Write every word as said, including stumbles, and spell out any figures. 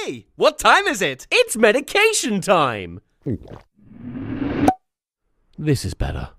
Hey, what time is it? It's medication time! This is better.